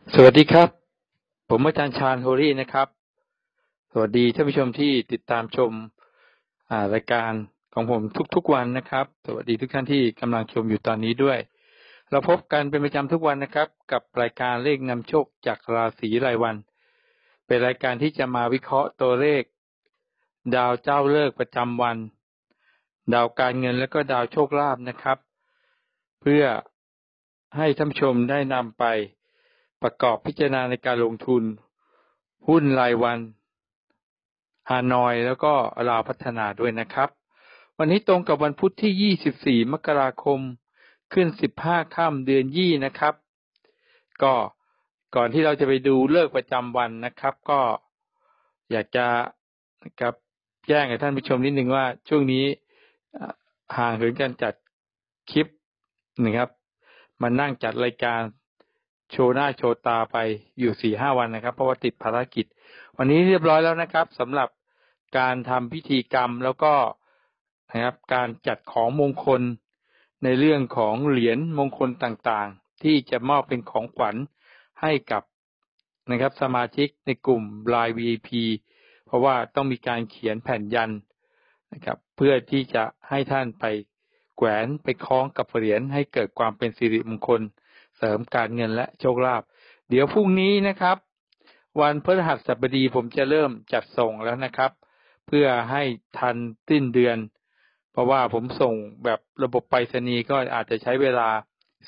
สวัสดีครับผมอาจารย์ชาญโฮลี่นะครับสวัสดีท่านผู้ชมที่ติดตามชมรายการของผมทุกๆวันนะครับสวัสดีทุกท่านที่กำลังชมอยู่ตอนนี้ด้วยเราพบกันเป็นประจำทุกวันนะครับกับรายการเลขนำโชคจากราศีรายวันเป็นรายการที่จะมาวิเคราะห์ตัวเลขดาวเจ้าฤกษ์ประจำวันดาวการเงินและก็ดาวโชคลาภนะครับเพื่อให้ท่านผู้ชมได้นำไปประกอบพิจารณาในการลงทุนหุ้นรายวันฮานอยแล้วก็ลาวพัฒนาด้วยนะครับวันนี้ตรงกับวันพุธที่24มกราคมขึ้น15ค่ำเดือนยี่นะครับก็ก่อนที่เราจะไปดูฤกษ์ประจำวันนะครับก็อยากจะนะครับแจ้งกับท่านผู้ชมนิดนึงว่าช่วงนี้ห่างเหินการจัดคลิปนะครับมานั่งจัดรายการโชว์หน้าโชว์ตาไปอยู่ 4-5 วันนะครับเพราะว่าติดภารกิจวันนี้เรียบร้อยแล้วนะครับสำหรับการทำพิธีกรรมแล้วก็นะครับการจัดของมงคลในเรื่องของเหรียญมงคลต่างๆที่จะมอบเป็นของขวัญให้กับนะครับสมาชิกในกลุ่ม LINE VIP เพราะว่าต้องมีการเขียนแผ่นยันนะครับเพื่อที่จะให้ท่านไปแขวนไปคล้องกับเหรียญให้เกิดความเป็นสิริมงคลเสริมการเงินและโชคลาภเดี๋ยวพรุ่งนี้นะครับวันพฤหัสบดีผมจะเริ่มจัดส่งแล้วนะครับเพื่อให้ทันสิ้นเดือนเพราะว่าผมส่งแบบระบบไปรษณีย์ก็อาจจะใช้เวลา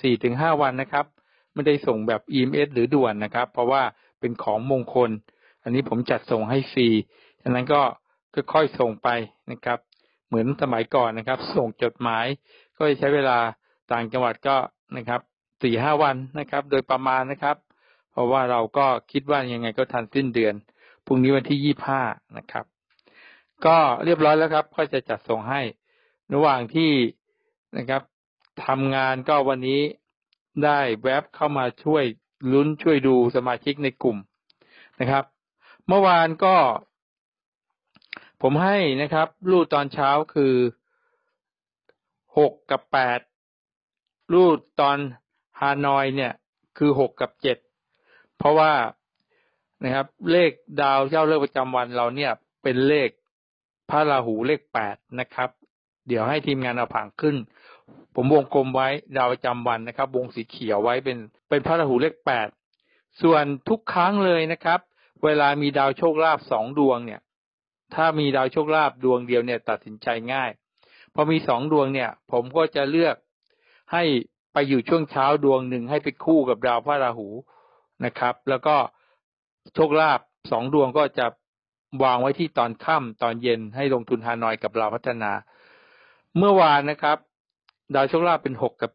4-5 วันนะครับไม่ได้ส่งแบบ EMS หรือด่วนนะครับเพราะว่าเป็นของมงคลอันนี้ผมจัดส่งให้ฟรีฉะนั้นก็ค่อยๆส่งไปนะครับเหมือนสมัยก่อนนะครับส่งจดหมายก็จะใช้เวลาต่างจังหวัดก็นะครับ 4-5 วันนะครับโดยประมาณนะครับเพราะว่าเราก็คิดว่ายังไงก็ทันสิ้นเดือนพรุ่งนี้วันที่25นะครับก็เรียบร้อยแล้วครับก็จะจัดส่งให้ระหว่างที่นะครับทำงานก็วันนี้ได้แวบเข้ามาช่วยลุ้นช่วยดูสมาชิกในกลุ่มนะครับเมื่อวานก็ผมให้นะครับรูดตอนเช้าคือ6กับ8รูดตอนฮานอยเนี่ยคือ6กับ7เพราะว่านะครับเลขดาวเจ้าฤกษ์ประจำวันเราเนี่ยเป็นเลขพระราหูเลข8นะครับเดี๋ยวให้ทีมงานเอาผังขึ้นผมวงกลมไว้ดาวประจำวันนะครับวงสีเขียวไว้เป็นพระราหูเลข8ส่วนทุกครั้งเลยนะครับเวลามีดาวโชคลาภ2ดวงเนี่ยถ้ามีดาวโชคลาภดวงเดียวเนี่ยตัดสินใจง่ายพอมี2ดวงเนี่ยผมก็จะเลือกให้ไปอยู่ช่วงเช้าดวงหนึ่งให้ไปคู่กับดาวพระราหูนะครับแล้วก็โชคลาภ2ดวงก็จะวางไว้ที่ตอนค่ำตอนเย็นให้ลงทุนฮานอยกับลาวพัฒนาเมื่อวานนะครับดาวโชคลาภเป็น6กับ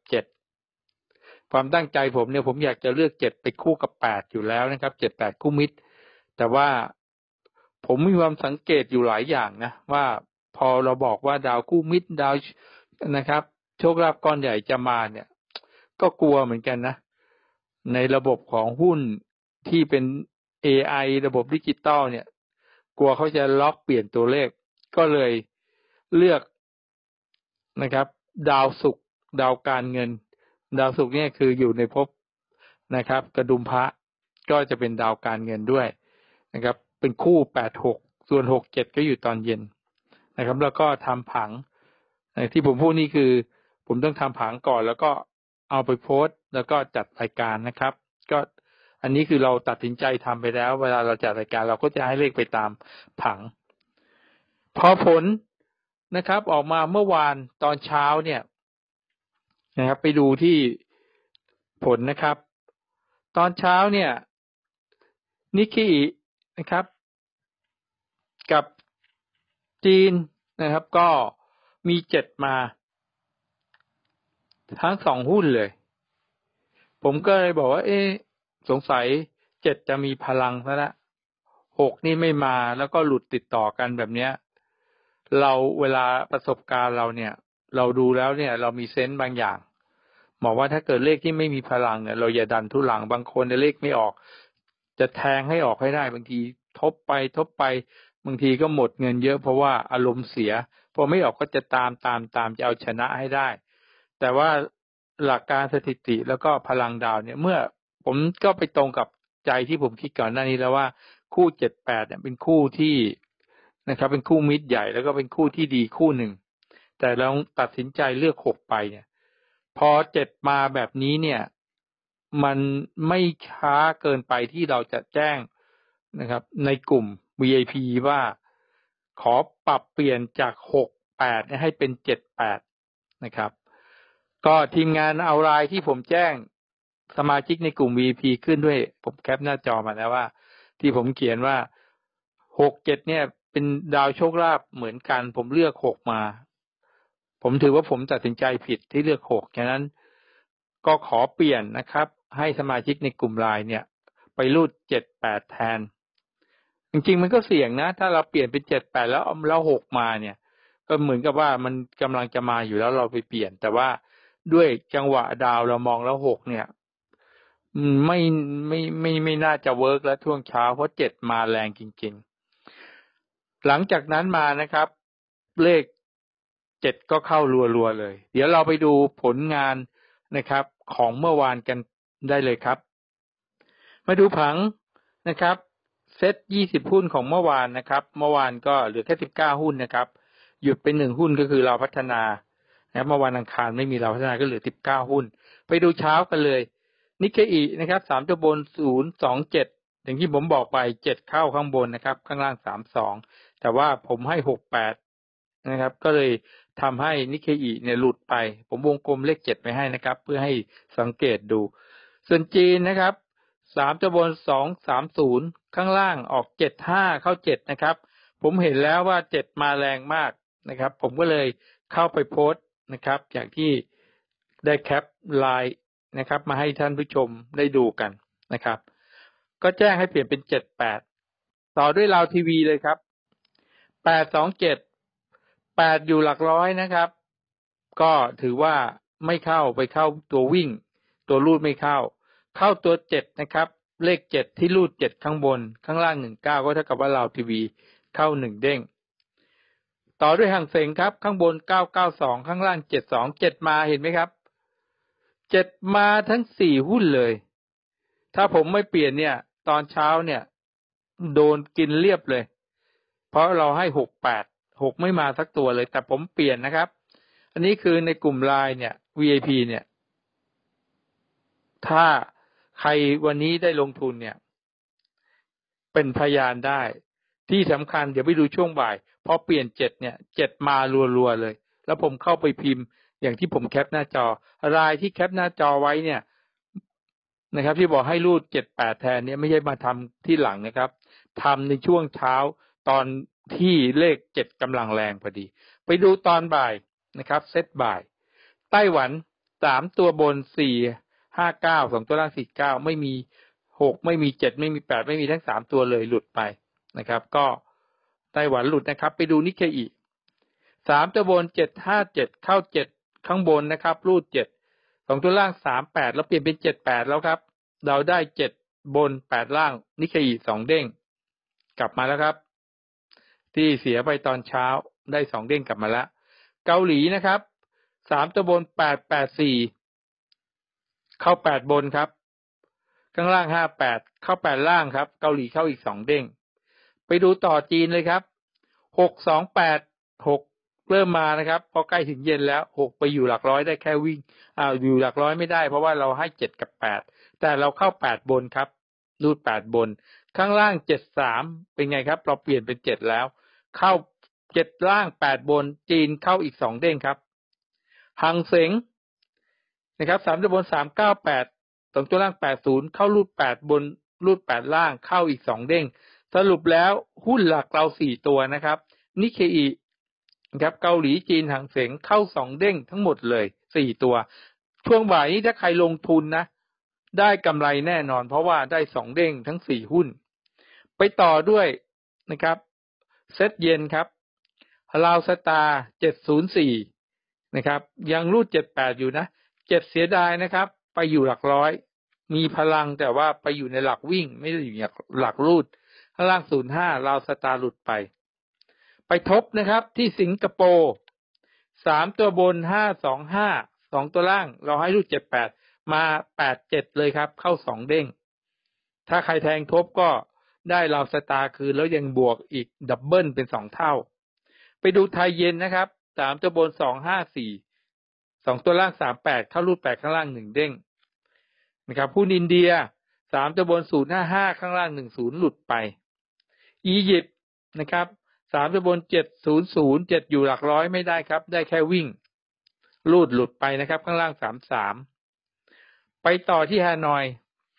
7ความตั้งใจผมเนี่ยผมอยากจะเลือก7ไปคู่กับ8อยู่แล้วนะครับ7-8คู่มิตรแต่ว่าผมมีความสังเกตอยู่หลายอย่างนะว่าพอเราบอกว่าดาวคู่มิตรดาวนะครับโชคลาภก้อนใหญ่จะมาเนี่ยก็กลัวเหมือนกันนะในระบบของหุ้นที่เป็น AI ระบบดิจิตอลเนี่ยกลัวเขาจะล็อกเปลี่ยนตัวเลขก็เลยเลือกนะครับดาวศุกร์ดาวการเงินดาวศุกร์เนี่ยคืออยู่ในภพนะครับกระดุมพระก็จะเป็นดาวการเงินด้วยนะครับเป็นคู่8-6ส่วน6-7ก็อยู่ตอนเย็นนะครับแล้วก็ทำผังที่ผมพูดนี่คือผมต้องทำผังก่อนแล้วก็เอาไปโพสต์แล้วก็จัดรายการนะครับก็อันนี้คือเราตัดสินใจทำไปแล้วเวลาเราจัดรายการเราก็จะให้เลขไปตามผังพอผลนะครับออกมาเมื่อวานตอนเช้าเนี่ยนะครับไปดูที่ผลนะครับตอนเช้าเนี่ยนิกเกอินะครับกับจีนนะครับก็มี7มาทั้ง2หุ้นเลยผมก็เลยบอกว่าสงสัย7จะมีพลังซะละ6นี่ไม่มาแล้วก็หลุดติดต่อกันแบบเนี้ยเราเวลาประสบการณ์เราเนี่ยเราดูแล้วเนี่ยเรามีเซนส์บางอย่างบอกว่าถ้าเกิดเลขที่ไม่มีพลังเนี่ยเราอย่าดันทุลังบางคนเลขไม่ออกจะแทงให้ออกให้ได้บางทีทบไปบางทีก็หมดเงินเยอะเพราะว่าอารมณ์เสียพอไม่ออกก็จะตามจะเอาชนะให้ได้แต่ว่าหลักการสถิติแล้วก็พลังดาวเนี่ยเมื่อผมก็ไปตรงกับใจที่ผมคิดก่อนหน้านี้แล้วว่าคู่7-8เนี่ยเป็นคู่ที่นะครับเป็นคู่มิตรใหญ่แล้วก็เป็นคู่ที่ดีคู่หนึ่งแต่เราตัดสินใจเลือก6ไปเนี่ยพอ7มาแบบนี้เนี่ยมันไม่ช้าเกินไปที่เราจะแจ้งนะครับในกลุ่ม VIP ว่าขอปรับเปลี่ยนจาก6-8ให้เป็น7-8นะครับก็ทีมงานเอารายที่ผมแจ้งสมาชิกในกลุ่ม VIP ขึ้นด้วยผมแคปหน้าจอมาแล้วว่าที่ผมเขียนว่า6-7เนี่ยเป็นดาวโชคลาภเหมือนกันผมเลือก6มาผมถือว่าผมตัดสินใจผิดที่เลือก6ฉะนั้นก็ขอเปลี่ยนนะครับให้สมาชิกในกลุ่มไลน์เนี่ยไปรูด7-8แทนจริงๆมันก็เสี่ยงนะถ้าเราเปลี่ยนเป็น7-8แล้ว6มาเนี่ยก็เหมือนกับว่ามันกำลังจะมาอยู่แล้วเราไปเปลี่ยนแต่ว่าด้วยจังหวะดาวเรามองแล้ว6เนี่ยไม่น่าจะเวิร์กแล้วช่วงเช้าเพราะ7มาแรงจริงๆหลังจากนั้นมานะครับเลข7ก็เข้ารัวๆเลยเดี๋ยวเราไปดูผลงานนะครับของเมื่อวานกันได้เลยครับมาดูผังนะครับเซ็ต20หุ้นของเมื่อวานนะครับเมื่อวานก็เหลือแค่19หุ้นนะครับหยุดไป1หุ้นก็คือเราพัฒนานะครับเมื่อวันอังคารไม่มีเราพัฒนาก็เหลือ19หุ้นไปดูเช้ากันเลยนิเคอินะครับ3ตัวบน027อย่างที่ผมบอกไป7เข้าข้างบนนะครับข้างล่าง32แต่ว่าผมให้68นะครับก็เลยทำให้นิเคอิเนี่ยหลุดไปผมวงกลมเลข7ไปให้นะครับเพื่อให้สังเกตดูส่วนจีนนะครับ3ตัวบน230ข้างล่างออก75เข้า7นะครับผมเห็นแล้วว่า7มาแรงมากนะครับผมก็เลยเข้าไปโพสต์นะครับอย่างที่ได้แคปไลน์นะครับมาให้ท่านผู้ชมได้ดูกันนะครับก็แจ้งให้เปลี่ยนเป็น78ต่อด้วยลาวทีวีเลยครับ827 8อยู่หลักร้อยนะครับก็ถือว่าไม่เข้าไปเข้าตัววิ่งตัวรูดไม่เข้าตัว7นะครับเลข7ที่รูด7ข้างบนข้างล่าง19ก็เท่ากับว่าลาวทีวีเข้า1เด้งต่อด้วยหางเส็งครับข้างบน992ข้างล่าง72 7มาเห็นไหมครับ7มาทั้ง4หุ้นเลยถ้าผมไม่เปลี่ยนเนี่ยตอนเช้าเนี่ยโดนกินเรียบเลยเพราะเราให้6ไม่มาสักตัวเลยแต่ผมเปลี่ยนนะครับอันนี้คือในกลุ่มไลน์เนี่ย VIP เนี่ยถ้าใครวันนี้ได้ลงทุนเนี่ยเป็นพยานได้ที่สำคัญเดี๋ยวไปดูช่วงบ่ายพอเปลี่ยน7เนี่ย7มารัวๆเลยแล้วผมเข้าไปพิมพ์อย่างที่ผมแคปหน้าจอรายที่แคปหน้าจอไว้เนี่ยนะครับที่บอกให้รูด78แทนเนี่ยไม่ใช่มาทำที่หลังนะครับทำในช่วงเช้าตอนที่เลข7กำลังแรงพอดีไปดูตอนบ่ายนะครับเซตบ่ายไต้หวัน3ตัวบน459 2ตัวล่าง49ไม่มี6ไม่มี7ไม่มี8ไม่มีทั้ง3ตัวเลยหลุดไปนะครับก็ไต้หวันหลุดนะครับไปดูนิเคอิ3ตัวบน757เข้า7ข้างบนนะครับรูด7 2ตัวล่าง38แล้วเปลี่ยนเป็น78แล้วครับเราได้7บน8ล่างนิเคอิ2เด้งกลับมาแล้วครับที่เสียไปตอนเช้าได้2เด้งกลับมาแล้วเกาหลีนะครับ3ตัวบน884เข้า8บนครับข้างล่าง58เข้า8ล่างครับเกาหลีเข้าอีก2เด้งไปดูต่อจีนเลยครับ628 6เริ่มมานะครับพอใกล้ถึงเย็นแล้ว6ไปอยู่หลักร้อยได้แค่วิ่งอยู่หลักร้อยไม่ได้เพราะว่าเราให้7กับ8แต่เราเข้า8บนครับรูด8บนข้างล่าง73เป็นไงครับเราเปลี่ยนเป็น7แล้วเข้า7ล่าง8บนจีนเข้าอีก2เด้งครับหังเส็งนะครับ3ตัวบน398 2ตัวล่าง80เข้ารูด8บนรูด8ล่างเข้าอีก2เด้งสรุปแล้วหุ้นหลักเรา4ตัวนะครับนิเคอิครับเกาหลีจีนหังเส็งเข้า2เด้งทั้งหมดเลย4ตัวช่วงบ่ายนี้ถ้าใครลงทุนนะได้กำไรแน่นอนเพราะว่าได้2เด้งทั้ง4หุ้นไปต่อด้วยนะครับเซตเย็นครับลาวสตาร์704นะครับยังรูด78อยู่นะ7เสียดายนะครับไปอยู่หลักร้อยมีพลังแต่ว่าไปอยู่ในหลักวิ่งไม่ได้อยู่หลักรูดข้างล่าง05ลาวสตาร์หลุดไปทบนะครับที่สิงคโปร์3ตัวบน525 2ตัวล่างเราให้รูด78มา87เลยครับเข้า2เด้งถ้าใครแทงทบก็ได้ราวสตาร์คืนแล้วยังบวกอีกดับเบิลเป็น2 เท่าไปดูไทยเย็นนะครับ3ตัวบน254 2ตัวล่าง38เข้ารูด8ข้างล่าง1เด้งนะครับหุ้นอินเดีย3ตัวบน055ข้างล่าง10หลุดไปอียิปต์นะครับ3ตัวบน700 7อยู่หลักร้อยไม่ได้ครับได้แค่วิ่งรูดหลุดไปนะครับข้างล่าง33ไปต่อที่ฮานอย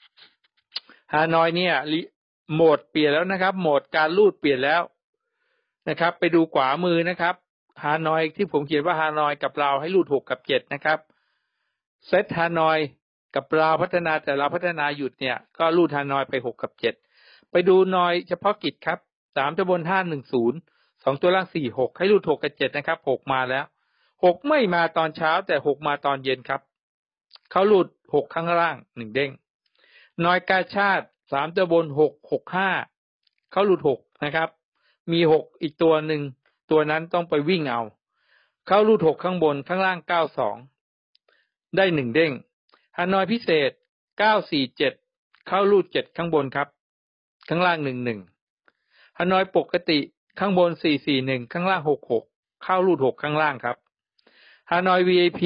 เนี่ยโหมดเปลี่ยนแล้วนะครับโหมดการรูดเปลี่ยนแล้วนะครับไปดูขวามือนะครับฮานอยที่ผมเขียนว่าฮานอยกับลาวให้รูด6กับ7นะครับเซตฮานอยกับลาวพัฒนาแต่ลาวพัฒนาหยุดเนี่ยก็รูดฮานอยไป6กับ7ไปดูนอยเฉพาะกิจครับ3ตัวบน510 2ตัวล่าง46ให้รูด6กับ7นะครับ6มาแล้ว6ไม่มาตอนเช้าแต่6มาตอนเย็นครับเขารูด6ข้างล่าง1เด้งนอยกาชาติ3ตัวบน665เขารูด6นะครับมี6อีกตัวหนึ่งตัวนั้นต้องไปวิ่งเอาเขารูด6ข้างบนข้างล่าง92ได้1เด้งฮานอยพิเศษ947เข้ารูด7ข้างบนครับข้างล่าง11ฮานอยปกติข้างบน441ข้างล่าง66เข้ารูด6ข้างล่างครับฮานอย VIP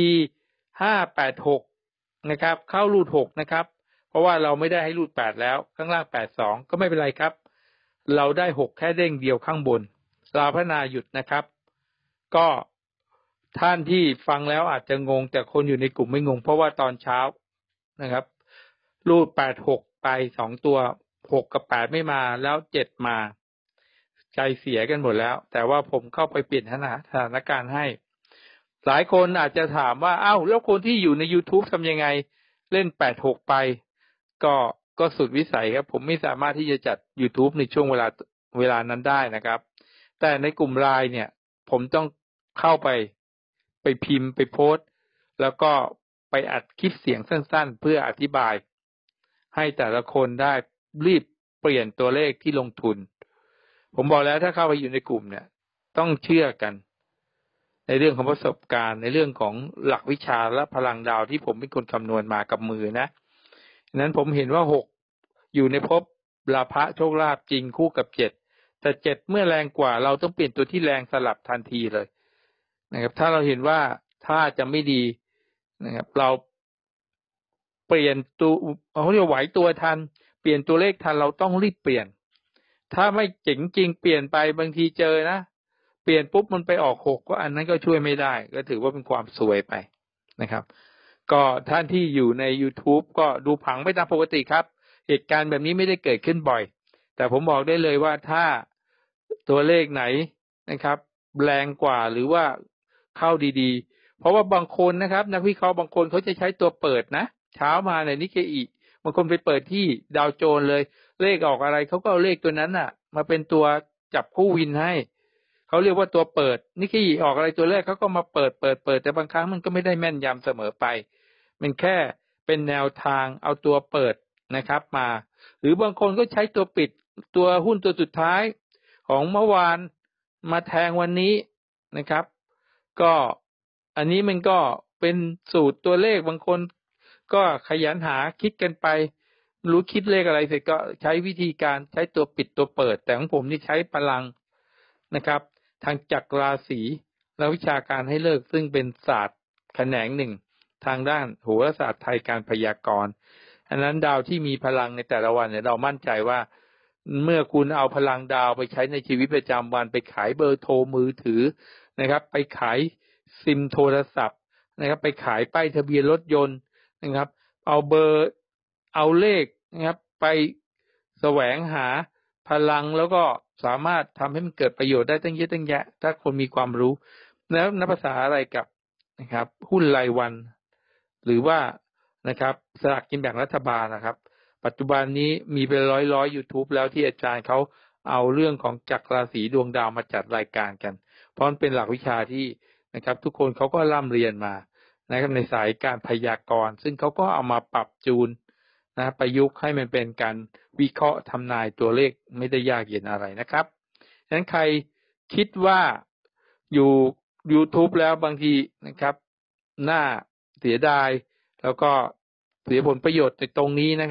586นะครับเข้ารูด6นะครับเพราะว่าเราไม่ได้ให้รูด8แล้วข้างล่าง82ก็ไม่เป็นไรครับเราได้6แค่เด้งเดียวข้างบนลาวพัฒนาหยุดนะครับก็ท่านที่ฟังแล้วอาจจะงงแต่คนอยู่ในกลุ่มไม่งงเพราะว่าตอนเช้านะครับรูด86ไป2ตัว6กับ8ไม่มาแล้ว7มาใจเสียกันหมดแล้วแต่ว่าผมเข้าไปเปลี่ยนสถานการณ์ให้หลายคนอาจจะถามว่าอ้าวแล้วคนที่อยู่ใน YouTube ทำยังไงเล่น86ไปก็สุดวิสัยครับผมไม่สามารถที่จะจัด YouTube ในช่วงเวลานั้นได้นะครับแต่ในกลุ่มไลน์เนี่ยผมต้องเข้าไปพิมพ์ไปโพสต์แล้วก็ไปอัดคลิปเสียงสั้นๆเพื่ออธิบายให้แต่ละคนได้รีบเปลี่ยนตัวเลขที่ลงทุนผมบอกแล้วถ้าเข้าไปอยู่ในกลุ่มเนี่ยต้องเชื่อกันในเรื่องของประสบการณ์ในเรื่องของหลักวิชาและพลังดาวที่ผมเป็นคนคำนวณมากับมือนะนั้นผมเห็นว่า6อยู่ในภพลาภะโชคลาภจริงคู่กับ7แต่7เมื่อแรงกว่าเราต้องเปลี่ยนตัวที่แรงสลับทันทีเลยนะครับถ้าเราเห็นว่าถ้าจะไม่ดีนะครับเราเปลี่ยนตัวเขาเรียกไหวตัวทันเปลี่ยนตัวเลขทันเราต้องรีบเปลี่ยนถ้าไม่เจ๋งจริงเปลี่ยนไปบางทีเจอนะเปลี่ยนปุ๊บมันไปออก6ก็อันนั้นก็ช่วยไม่ได้ก็ถือว่าเป็นความซวยไปนะครับก็ท่านที่อยู่ใน YouTube ก็ดูผังไปตามปกติครับเหตุการณ์แบบนี้ไม่ได้เกิดขึ้นบ่อยแต่ผมบอกได้เลยว่าถ้าตัวเลขไหนนะครับแรงกว่าหรือว่าเข้าดีๆเพราะว่าบางคนนะครับนักวิเคราะห์บางคนเขาจะใช้ตัวเปิดนะเช้ามาในนิเคอิบางคนไปเปิดที่ดาวโจนส์เลยเลขออกอะไรเขาก็เอาเลขตัวนั้นน่ะมาเป็นตัวจับคู่วินให้เขาเรียกว่าตัวเปิดนิเคอิออกอะไรตัวแรกเขาก็มาเปิดแต่บางครั้งมันก็ไม่ได้แม่นยำเสมอไปมันแค่เป็นแนวทางเอาตัวเปิดนะครับมาหรือบางคนก็ใช้ตัวปิดตัวหุ้นตัวสุดท้ายของเมื่อวานมาแทงวันนี้นะครับก็อันนี้มันก็เป็นสูตรตัวเลขบางคนก็ขยันหาคิดกันไปรู้คิดเลขอะไรเสร็จก็ใช้วิธีการใช้ตัวปิดตัวเปิดแต่ของผมนี่ใช้พลังนะครับทางจักรราศีและวิชาการให้เลิกซึ่งเป็นศาสตร์แขนงหนึ่งทางด้านโหราศาสตร์ไทยการพยากรณ์อันนั้นดาวที่มีพลังในแต่ละวันเนี่ยเรามั่นใจว่าเมื่อคุณเอาพลังดาวไปใช้ในชีวิตประจำวันไปขายเบอร์โทรมือถือนะครับไปขายซิมโทรศัพท์นะครับไปขายป้ายทะเบียนรถยนต์นะครับเอาเบอร์เอาเลขนะครับไปแสวงหาพลังแล้วก็สามารถทำให้มันเกิดประโยชน์ได้ตั้งเยอะตั้งแยะถ้าคนมีความรู้แล้วนับภาษาอะไรกับนะครับหุ้นรายวันหรือว่านะครับสลากกินแบ่งรัฐบาลนะครับปัจจุบันนี้มีเป็นร้อย YouTube แล้วที่อาจารย์เขาเอาเรื่องของจักรราศีดวงดาวมาจัดรายการกันเพราะมันเป็นหลักวิชาที่นะครับทุกคนเขาก็ร่ำเรียนมานะครับในสายการพยากรณ์ซึ่งเขาก็เอามาปรับจูนนะประยุกต์ให้มันเป็นการวิเคราะห์ทำนายตัวเลขไม่ได้ยากเย็นอะไรนะครับฉะนั้นใครคิดว่าอยู่ YouTube แล้วบางทีนะครับน่าเสียดายแล้วก็เสียผลประโยชน์ในตรงนี้นะครับ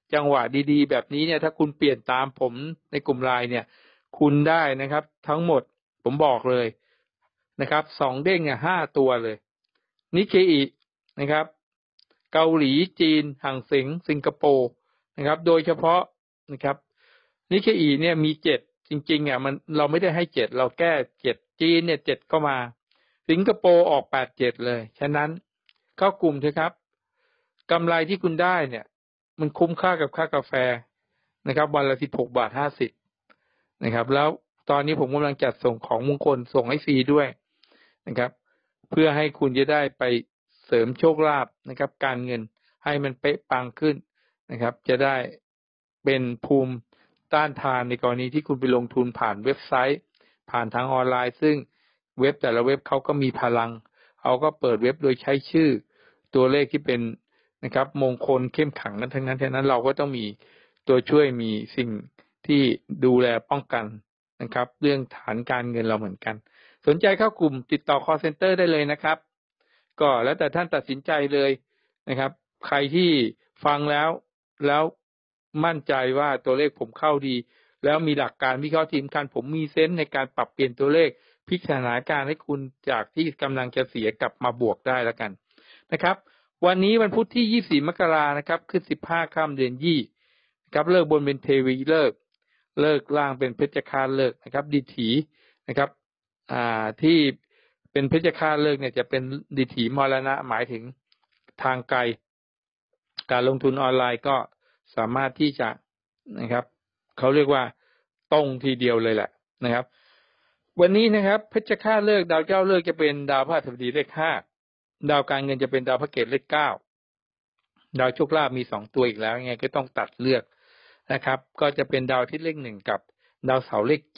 จังหวะดีๆแบบนี้เนี่ยถ้าคุณเปลี่ยนตามผมในกลุ่มไลน์เนี่ยคุณได้นะครับทั้งหมดผมบอกเลยนะครับ2เด้ง5ตัวเลยนิเคอินะครับเกาหลีจีนห่างเส็งสิงคโปร์นะครับโดยเฉพาะนะครับนิเคอิเนี่ยมี7จริงๆมันเราไม่ได้ให้7เราแก้7จีนเนี่ย7เข้ามาสิงคโปร์ออก8-7เลยฉะนั้นเข้ากลุ่มเถอะครับกำไรที่คุณได้เนี่ยมันคุ้มค่ากับค่ากาแฟนะครับวันละ16.50 บาทนะครับแล้วตอนนี้ผมกำลังจัดส่งของมงคลส่งให้ฟรีด้วยนะครับเพื่อให้คุณจะได้ไปเสริมโชคลาภนะครับการเงินให้มันเป๊ะปังขึ้นนะครับจะได้เป็นภูมิต้านทานในกรณีที่คุณไปลงทุนผ่านเว็บไซต์ผ่านทางออนไลน์ซึ่งเว็บแต่ละเว็บเขาก็มีพลังเขาก็เปิดเว็บโดยใช้ชื่อตัวเลขที่เป็นนะครับมงคลเข้มขังกันทั้งนั้นฉะนั้นเราก็ต้องมีตัวช่วยมีสิ่งที่ดูแลป้องกันนะครับเรื่องฐานการเงินเราเหมือนกันสนใจเข้ากลุ่มติดต่อ call center ได้เลยนะครับก็แล้วแต่ท่านตัดสินใจเลยนะครับใครที่ฟังแล้วมั่นใจว่าตัวเลขผมเข้าดีแล้วมีหลักการวิเคราะห์ทีมกันผมมีเซนส์ในการปรับเปลี่ยนตัวเลขพลิกสถานการณ์ให้คุณจากที่กำลังจะเสียกลับมาบวกได้แล้วกันนะครับวันนี้วันพุธที่24 มกราคมนะครับขึ้น15ค่ำเดือนยี่ครับเลิกบนเป็นเทวีเลิกล่างเป็นเพชฌฆาตเลิกนะครับดิถีนะครับที่เป็นเพชฌฆาตเลิกเนี่ยจะเป็นดิถีมรณะหมายถึงทางไกลการลงทุนออนไลน์ก็สามารถที่จะนะครับเขาเรียกว่าตรงทีเดียวเลยแหละนะครับวันนี้นะครับเพชฌฆาตเลิกดาวเจ้าเลิกจะเป็นดาวพฤหัสบดีเลข5ดาวการเงินจะเป็นดาวพระเกศเลข9ดาวโชคลาภมี2ตัวอีกแล้วยังไงก็ต้องตัดเลือกนะครับก็จะเป็นดาวที่เลข1กับดาวเสาร์เลข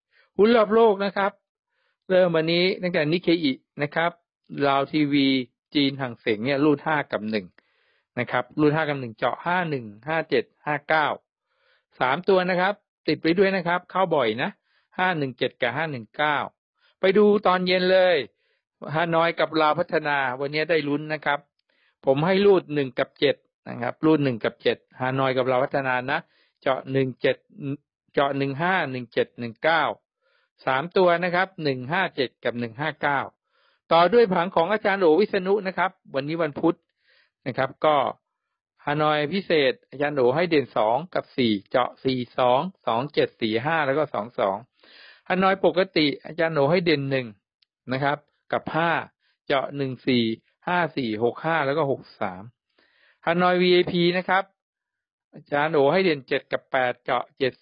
7หุ้นรอบโลกนะครับเริ่มวันนี้ตั้งแต่นิเคอินะครับลาวทีวีจีนห่างเส็งเนี่ยรูด5กับ1นะครับรูด5กับ1เจาะ51 57 59 3ตัวนะครับติดไปด้วยนะครับเข้าบ่อยนะ517กับ519ไปดูตอนเย็นเลยฮานอยกับลาวพัฒนาวันนี้ได้ลุ้นนะครับผมให้รูด1กับ7นะครับรูด1กับ7ฮานอยกับลาวพัฒนานะเจาะ17เจาะ15 17 19 3ตัวนะครับ157กับ159ต่อด้วยผังของอาจารย์โอวิษณุนะครับวันนี้วันพุธนะครับก็ฮานอยพิเศษอาจารย์โอให้เด่น2กับ4เจาะ42 27 45แล้วก็22ฮานอยปกติอาจารย์โอให้เด่น1นะครับกับ5เจาะ14 54 65แล้วก็63ฮานอย VIP นะครับอาจารย์โอให้เด่น7กับ8เจาะ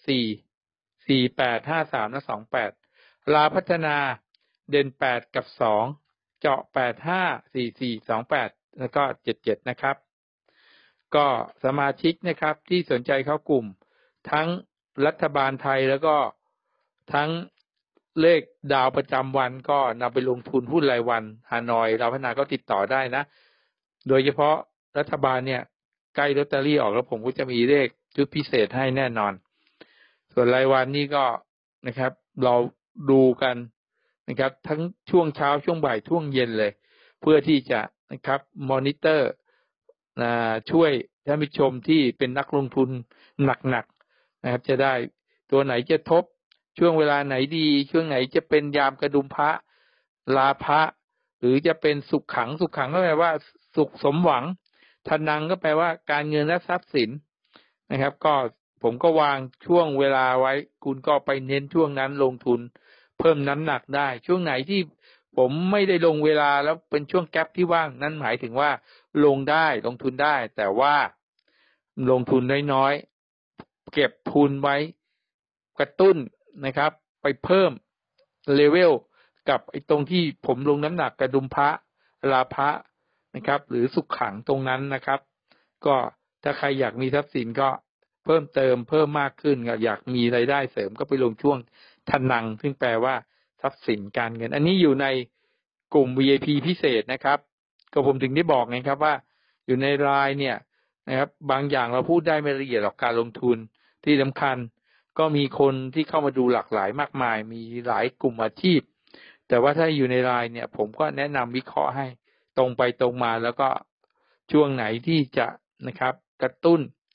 74 48 53และ28ลาวพัฒนาเด่น8กับ2เจาะ85 44 28แล้วก็77นะครับก็สมาชิกนะครับที่สนใจเข้ากลุ่มทั้งรัฐบาลไทยแล้วก็ทั้งเลขดาวประจำวันก็นำไปลงทุนหุ้นรายวันฮานอยลาวพัฒนาก็ติดต่อได้นะโดยเฉพาะรัฐบาลเนี่ยใกล้ลอตเตอรี่ออกแล้วผมก็จะมีเลขชุดพิเศษให้แน่นอนส่วนรายวันนี่ก็นะครับเราดูกันนะครับทั้งช่วงเช้าช่วงบ่ายช่วงเย็นเลยเพื่อที่จะนะครับมอนิเตอร์ช่วยท่านผู้ชมที่เป็นนักลงทุนหนักๆนะครับจะได้ตัวไหนจะทบช่วงเวลาไหนดีช่วงไหนจะเป็นยามกระดุมพระลาภะหรือจะเป็นสุขขังก็แปลว่าสุขสมหวังทนังก็แปลว่าการเงินและทรัพย์สินนะครับก็ผมก็วางช่วงเวลาไว้คุณก็ไปเน้นช่วงนั้นลงทุนเพิ่มน้ำหนักได้ช่วงไหนที่ผมไม่ได้ลงเวลาแล้วเป็นช่วงแก๊ปที่ว่างนั้นหมายถึงว่าลงได้ลงทุนได้แต่ว่าลงทุนน้อยๆเก็บทุนไว้กระตุ้นนะครับไปเพิ่มเลเวลกับไอ้ตรงที่ผมลงน้ำหนักกระดุมพระลาภะนะครับหรือสุขขังตรงนั้นนะครับก็ถ้าใครอยากมีทรัพย์สินก็เพิ่มเติมเพิ่มมากขึ้นอยากมีรายได้เสริมก็ไปลงช่วงทนังซึ่งแปลว่าทรัพย์สินการเงินอันนี้อยู่ในกลุ่ม VIP พิเศษนะครับก็ผมถึงได้บอกไงครับว่าอยู่ในรายเนี่ยนะครับบางอย่างเราพูดได้ไม่ละเอียดหรอกการลงทุนที่สำคัญก็มีคนที่เข้ามาดูหลากหลายมากมายมีหลายกลุ่มอาชีพแต่ว่าถ้าอยู่ในรายเนี่ยผมก็แนะนำวิเคราะห์ให้ตรงไปตรงมาแล้วก็ช่วงไหนที่จะนะครับกระตุ้น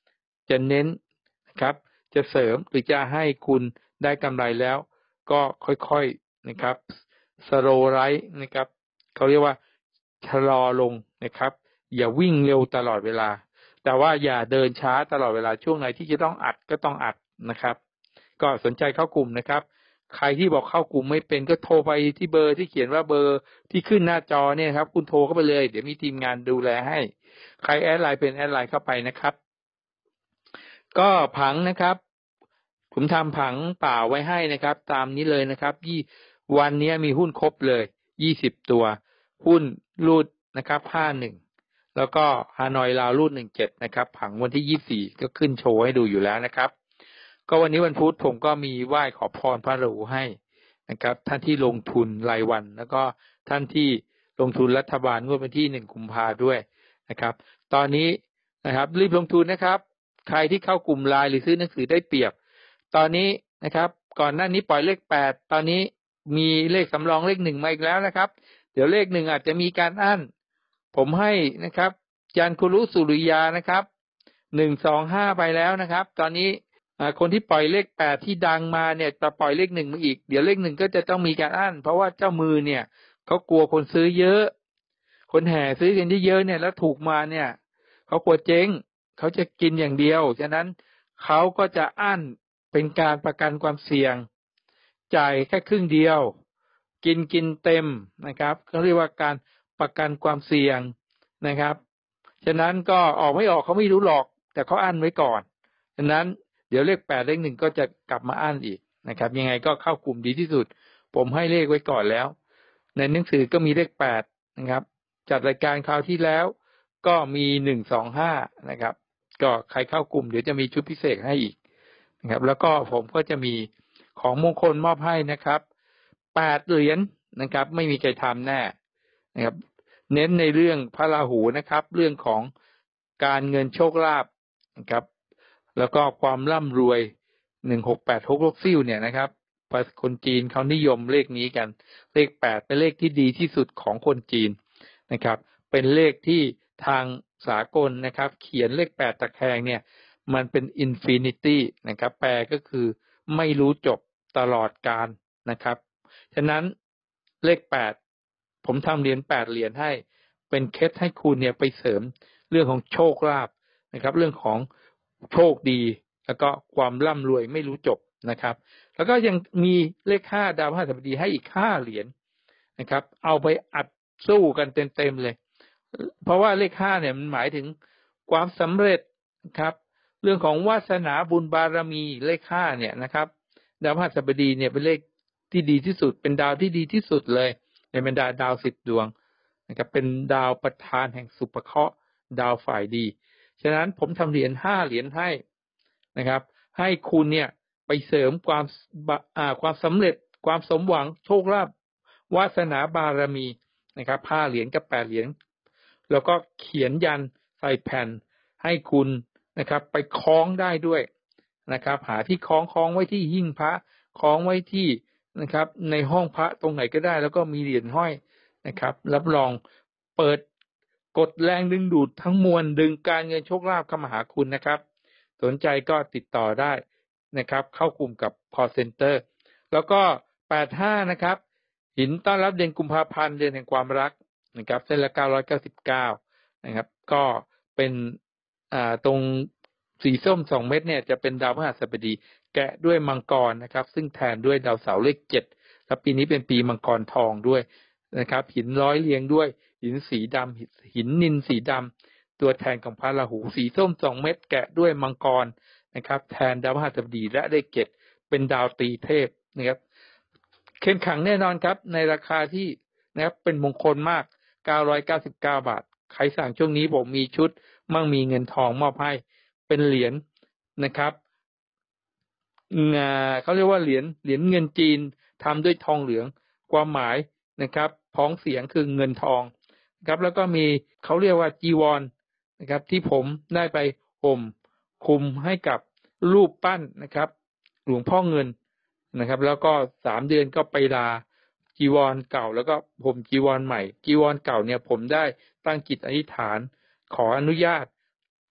จะเน้นนะครับจะเสริมหรือจะให้คุณได้กำไรแล้วก็ค่อยๆนะครับสโลว์ไลท์นะครับเขาเรียกว่าชะลอลงนะครับอย่าวิ่งเร็วตลอดเวลาแต่ว่าอย่าเดินช้าตลอดเวลาช่วงไหนที่จะต้องอัดก็ต้องอัดนะครับก็สนใจเข้ากลุ่มนะครับใครที่บอกเข้ากลุ่มไม่เป็นก็โทรไปที่เบอร์ที่เขียนว่าเบอร์ที่ขึ้นหน้าจอเนี่ยครับคุณโทรเข้าไปเลยเดี๋ยวมีทีมงานดูแลให้ใครแอดไลน์เป็นแอดไลน์เข้าไปนะครับก็ผังนะครับผมทำผังเปล่าไว้ให้นะครับตามนี้เลยนะครับวันนี้มีหุ้นครบเลย20ตัวหุ้นรูดนะครับ51แล้วก็ฮานอยลาวรูด17นะครับผังวันที่24ก็ขึ้นโชว์ให้ดูอยู่แล้วนะครับก็วันนี้วันพุธผมก็มีไหว้ขอพรพระราหูให้นะครับท่านที่ลงทุนรายวันแล้วก็ท่านที่ลงทุนรัฐบาลงวดวันที่1กุมภาด้วยนะครับตอนนี้นะครับรีบลงทุนนะครับใครที่เข้ากลุ่มไลน์หรือซื้อหนังสือได้เปรียบตอนนี้นะครับก่อนหน้านี้ปล่อยเลข8ตอนนี้มีเลขสำรองเลข1มาอีกแล้วนะครับเดี๋ยวเลข1อาจจะมีการอั้นผมให้นะครับยันคุรุสุริยานะครับ125ไปแล้วนะครับตอนนี้คนที่ปล่อยเลข8ที่ดังมาเนี่ยจะปล่อยเลข1มาอีกเดี๋ยวเลข1ก็จะต้องมีการอั้นเพราะว่าเจ้ามือเนี่ยเขากลัวคนซื้อเยอะคนแห่ซื้อกันเยอะๆเนี่ยแล้วถูกมาเนี่ยเขากลัวเจ๊งเขาจะกินอย่างเดียวฉะนั้นเขาก็จะอั้นเป็นการประกันความเสี่ยงจ่ายแค่ครึ่งเดียวกินเต็มนะครับเขาเรียกว่าการประกันความเสี่ยงนะครับฉะนั้นก็ออกไม่ออกเขาไม่รู้หรอกแต่เขาอั้นไว้ก่อนฉะนั้นเดี๋ยวเลข8เลข1ก็จะกลับมาอั้นอีกนะครับยังไงก็เข้ากลุ่มดีที่สุดผมให้เลขไว้ก่อนแล้วในหนังสือก็มีเลข8นะครับจัดรายการคราวที่แล้วก็มี125นะครับก็ใครเข้ากลุ่มเดี๋ยวจะมีชุดพิเศษให้อีกนะครับแล้วก็ผมก็จะมีของมงคลมอบให้นะครับ8เหรียญนะครับไม่มีใครทำแน่นะครับเน้นในเรื่องพระราหูนะครับเรื่องของการเงินโชคลาภนะครับแล้วก็ความร่ำรวย1686ลกซิ่วเนี่ยนะครับคนจีนเขานิยมเลขนี้กันเลข8เป็นเลขที่ดีที่สุดของคนจีนนะครับเป็นเลขที่ทางสากลนะครับเขียนเลข8ตะแคงเนี่ยมันเป็นอินฟินิตี้นะครับแปลก็คือไม่รู้จบตลอดกาลนะครับฉะนั้นเลข8ผมทำเหรียญ8เหรียญให้เป็นเคล็ดให้คุณเนี่ยไปเสริมเรื่องของโชคลาภนะครับเรื่องของโชคดีแล้วก็ความร่ำรวยไม่รู้จบนะครับแล้วก็ยังมีเลข5ดาวพฤหัสบดีให้อีก5เหรียญนะครับเอาไปอัดสู้กันเต็มๆเลยเพราะว่าเลข5เนี่ยมันหมายถึงความสำเร็จครับเรื่องของวาสนาบุญบารมีเลข5เนี่ยนะครับดาวพฤหัสบดีเนี่ยเป็นเลขที่ดีที่สุดเป็นดาวที่ดีที่สุดเลยในบรรดาดาว10ดวงนะครับเป็นดาวประธานแห่งสุภเคราะห์ดาวฝ่ายดีฉะนั้นผมทำเหรียญ5เหรียญให้นะครับให้คุณเนี่ยไปเสริมความสำเร็จความสมหวังโชคลาภวาสนาบารมีนะครับ5เหรียญกับ8เหรียญแล้วก็เขียนยันใส่แผ่นให้คุณนะครับไปคล้องได้ด้วยนะครับหาที่คล้องไว้ที่หิ้งพระคล้องไว้ที่นะครับในห้องพระตรงไหนก็ได้แล้วก็มีเหรียญห้อยนะครับรับรองเปิดกดแรงดึงดูดทั้งมวลดึงการเงินโชคลาภเข้ามาหาคุณนะครับสนใจก็ติดต่อได้นะครับเข้ากลุ่มกับ call center แล้วก็85นะครับหินต้อนรับเดือนกุมภาพันธ์เดือนแห่งความรักนะครับเส้นละ999นะครับก็เป็นตรงสีส้ม2เม็ดเนี่ยจะเป็นดาวพฤหัสบดีแกะด้วยมังกรนะครับซึ่งแทนด้วยดาวเสาร์เลข7และปีนี้เป็นปีมังกรทองด้วยนะครับหินร้อยเรียงด้วยหินสีดำหินนิลสีดำตัวแทนของพระราหูสีส้ม2เม็ดแกะด้วยมังกรนะครับแทนดาวพฤหัสบดีและเลข7เป็นดาวตรีเทพนะครับเข้มขังแน่นอนครับในราคาที่นะครับเป็นมงคลมาก999 บาทใครสั่งช่วงนี้ผมมีชุดมั่งมีเงินทองมอบให้เป็นเหรียญนะครับเขาเรียกว่าเหรียญเงินจีนทำด้วยทองเหลืองความหมายนะครับพ้องเสียงคือเงินทองครับแล้วก็มีเขาเรียกว่าจีวรนะครับที่ผมได้ไปห่มคุมให้กับรูปปั้นนะครับหลวงพ่อเงินนะครับแล้วก็3เดือนก็ไปลาจีวรเก่าแล้วก็ผมจีวรใหม่จีวรเก่าเนี่ยผมได้ตั้งจิตอธิษฐานขออนุญาต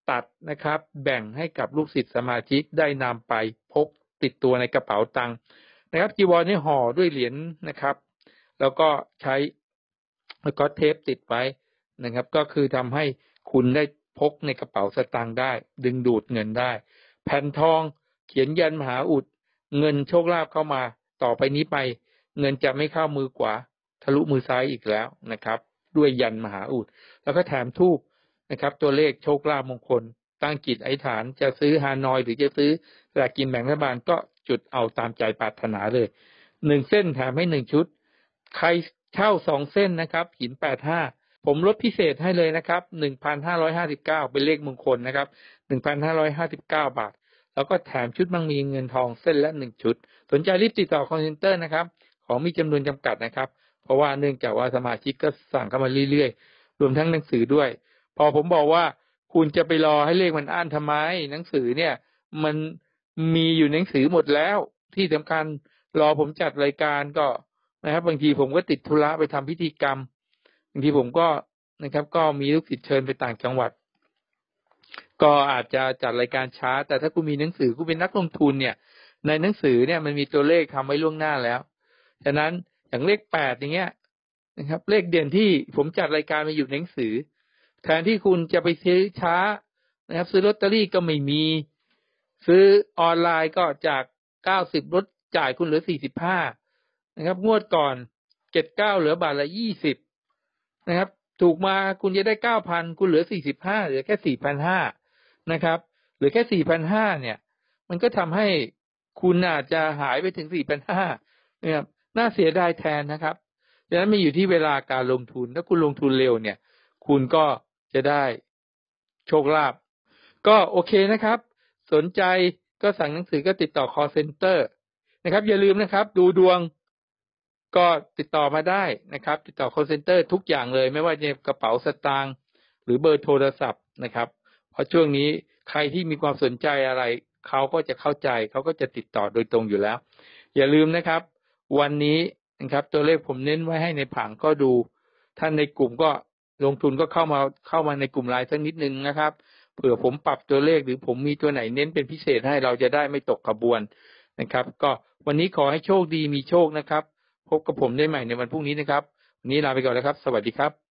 ตัดนะครับแบ่งให้กับลูกศิษย์สมาชิกได้นำไปพกติดตัวในกระเป๋าตังค์นะครับจีวรนี่ห่อด้วยเหรียญนะครับแล้วก็ใช้ก็เทปติดไว้นะครับก็คือทำให้คุณได้พกในกระเป๋าสตางค์ได้ดึงดูดเงินได้แผ่นทองเขียนยันมหาอุดเงินโชคลาภเข้ามาต่อไปนี้ไปเงินจะไม่เข้ามือขวาทะลุมือซ้ายอีกแล้วนะครับด้วยยันมหาอุดแล้วก็แถมธูปนะครับตัวเลขโชคลาภมงคลตั้งจิตอธิษฐานจะซื้อฮานอยหรือจะซื้อสลากกินแบ่งรัฐบาลก็จุดเอาตามใจปรารถนาเลย1 เส้นแถมให้1 ชุดใครเช่า2 เส้นนะครับหิน85ผมลดพิเศษให้เลยนะครับ 1,559 เป็นเลขมงคลนะครับ 1,559 บาทแล้วก็แถมชุดมั่งมีเงินทองเส้นละ1 ชุดสนใจรีบติดต่อคอนเซ็นเตอร์นะครับของมีจำนวนจำกัดนะครับเพราะว่าเนื่องจากว่าสมาชิกก็สั่งเข้ามาเรื่อยๆรวมทั้งหนังสือด้วยพอผมบอกว่าคุณจะไปรอให้เลขมันอ่านทำไมหนังสือเนี่ยมันมีอยู่ในหนังสือหมดแล้วที่สำคัญรอผมจัดรายการก็นะครับบางทีผมก็ติดธุระไปทำพิธีกรรมบางทีผมก็นะครับก็มีลูกศิษย์เชิญไปต่างจังหวัดก็อาจจะจัดรายการช้าแต่ถ้าคุณมีหนังสือคุณเป็นนักลงทุนเนี่ยในหนังสือเนี่ยมันมีตัวเลขทำไว้ล่วงหน้าแล้วฉะนั้นอย่างเลข8อย่างเงี้ยนะครับเลขเด่นที่ผมจัดรายการมาอยู่ในหนังสือแทนที่คุณจะไปซื้อช้านะครับซื้อลอตเตอรี่ก็ไม่มีซื้อออนไลน์ก็จาก90ลดจ่ายคุณเหลือ45นะครับงวดก่อน79เหลือบาทละ20นะครับถูกมาคุณจะได้ 9,000 คุณเหลือ45เหลือแค่4,500นะครับเหลือแค่4,500เนี่ยมันก็ทำให้คุณอาจจะหายไปถึง4,500นะครับน่าเสียดายแทนนะครับดังนั้นมันอยู่ที่เวลาการลงทุนถ้าคุณลงทุนเร็วเนี่ยคุณก็จะได้โชคลาภก็โอเคนะครับสนใจก็สั่งหนังสือก็ติดต่อ call center นะครับอย่าลืมนะครับดูดวงก็ติดต่อมาได้นะครับติดต่อ call center ทุกอย่างเลยไม่ว่าจะกระเป๋าสตางค์หรือเบอร์โทรศัพท์นะครับเพราะช่วงนี้ใครที่มีความสนใจอะไรเขาก็จะเข้าใจเขาก็จะติดต่อโดยตรงอยู่แล้วอย่าลืมนะครับวันนี้นะครับตัวเลขผมเน้นไว้ให้ในผังก็ดูท่านในกลุ่มก็ลงทุนก็เข้ามาในกลุ่มไลน์สักนิดนึงนะครับเผื่อผมปรับตัวเลขหรือผมมีตัวไหนเน้นเป็นพิเศษให้เราจะได้ไม่ตกขบวนนะครับก็วันนี้ขอให้โชคดีมีโชคนะครับพบกับผมได้ใหม่ในวันพรุ่งนี้นะครับวันนี้ลาไปก่อนแล้วครับสวัสดีครับ